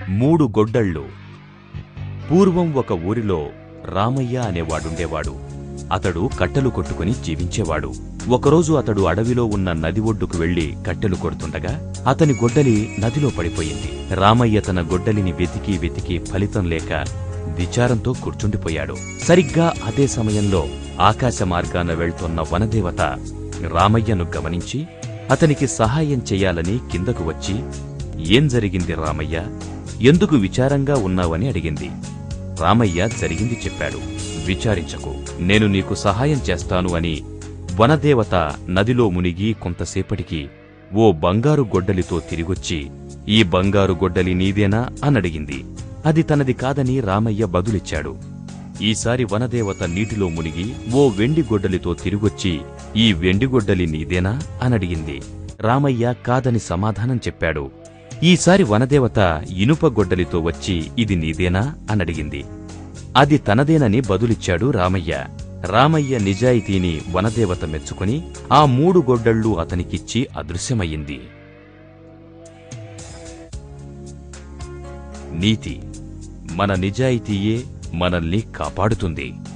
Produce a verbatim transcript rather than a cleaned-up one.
మూడు గొడ్డళ్ళు. పూర్వం ఒక ఊరిలో రామయ్య అనేవాడుండేవాడు. అతడు కట్టెలు కొట్టుకుని జీవించేవాడు. ఒకరోజు అతడు అడవిలో ఉన్న నది ఒడ్డుకు వెళ్లి కట్టెలు కొడుతుండగా అతని గొడ్డలి నదిలో పడిపోయింది. రామయ్య తన గొడ్డలిని వెతికి వెతికి ఫలితం లేక విచారంతో కూర్చుండిపోయాడు. సరిగ్గా అదే సమయంలో ఆకాశ మార్గాన వెళ్తున్న వనదేవత రామయ్యను గమనించి అతనికి సహాయం చెయ్యాలని కిందకు వచ్చి, ఏం జరిగింది రామయ్య, ఎందుకు విచారంగా ఉన్నావని అడిగింది. రామయ్య జరిగింది చెప్పాడు. విచారించకు, నేను నీకు సహాయం చేస్తాను అని వనదేవత నదిలో మునిగి కొంతసేపటికి ఓ బంగారు గొడ్డలితో తిరిగొచ్చి, ఈ బంగారు గొడ్డలి నీదేనా అనడిగింది. అది తనది కాదని రామయ్య బదులిచ్చాడు. ఈసారి వనదేవత నీటిలో మునిగి ఓ వెండి గొడ్డలితో తిరిగొచ్చి, ఈ వెండి గొడ్డలి నీదేనా అనడిగింది. రామయ్య కాదని సమాధానం చెప్పాడు. ఈసారి వనదేవత ఇనుప గొడ్డలితో వచ్చి, ఇది నీదేనా అనడిగింది. అది తనదేనని బదులిచ్చాడు రామయ్య. రామయ్య నిజాయితీని వనదేవత మెచ్చుకుని ఆ మూడు గొడ్డళ్ళు అతనికిచ్చి అదృశ్యమయ్యింది. నీతి: మన నిజాయితీయే మనల్ని కాపాడుతుంది.